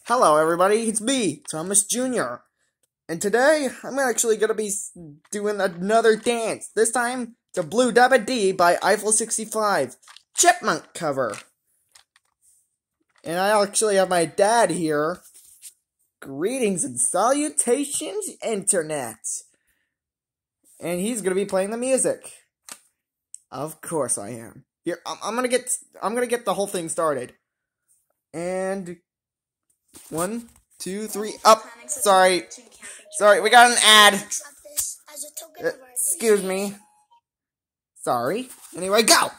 Hello everybody, it's me, Thomas Jr. And today, I'm actually gonna be doing another dance. This time, to Blue Dabba Dee by Eiffel 65. Chipmunk cover. And I actually have my dad here. Greetings and salutations, Internet. And he's gonna be playing the music. Of course I am. Here, I'm gonna get the whole thing started. And 1, 2, 3, up. Sorry, we got an ad. Excuse me. Sorry. Anyway, go!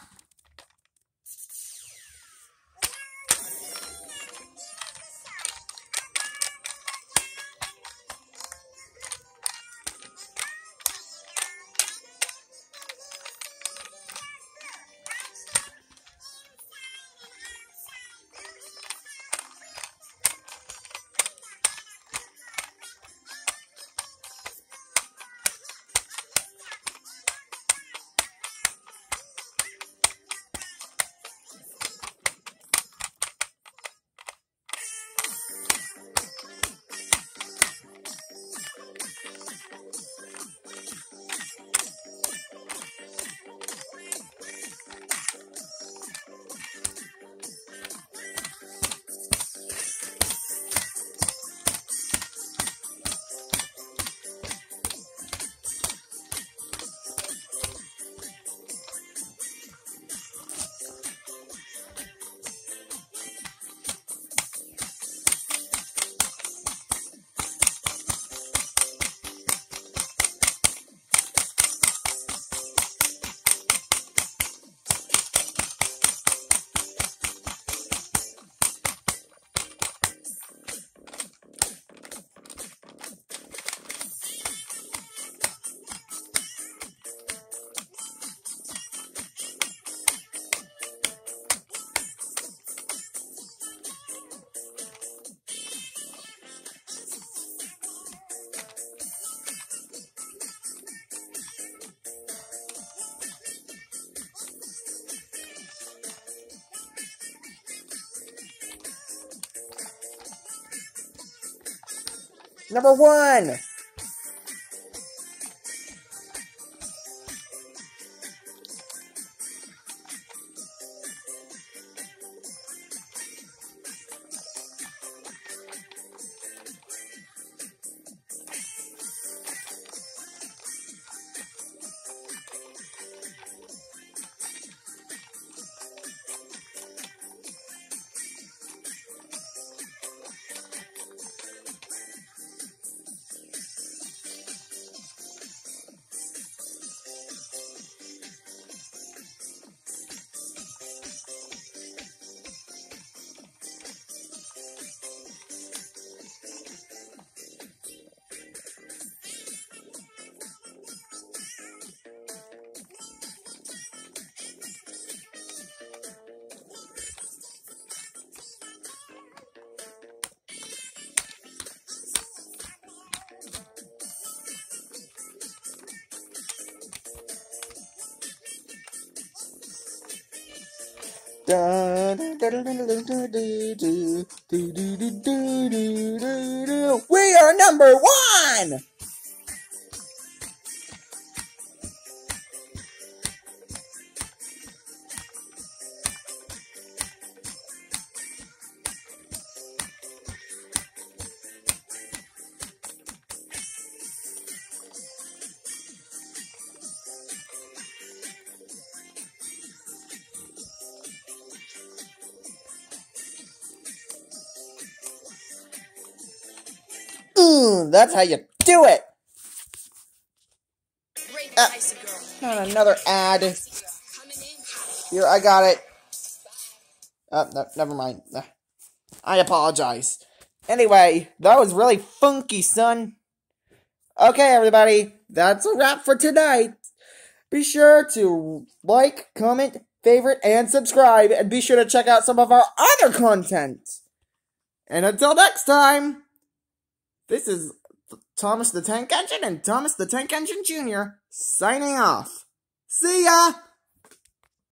Number 1! We are number 1! That's how you do it! Not another ad. Here, I got it. No, never mind. I apologize. Anyway, that was really funky, son. Okay, everybody, that's a wrap for tonight. Be sure to like, comment, favorite, and subscribe, and be sure to check out some of our other content. And until next time, this is Thomas the Tank Engine and Thomas the Tank Engine Jr. signing off. See ya!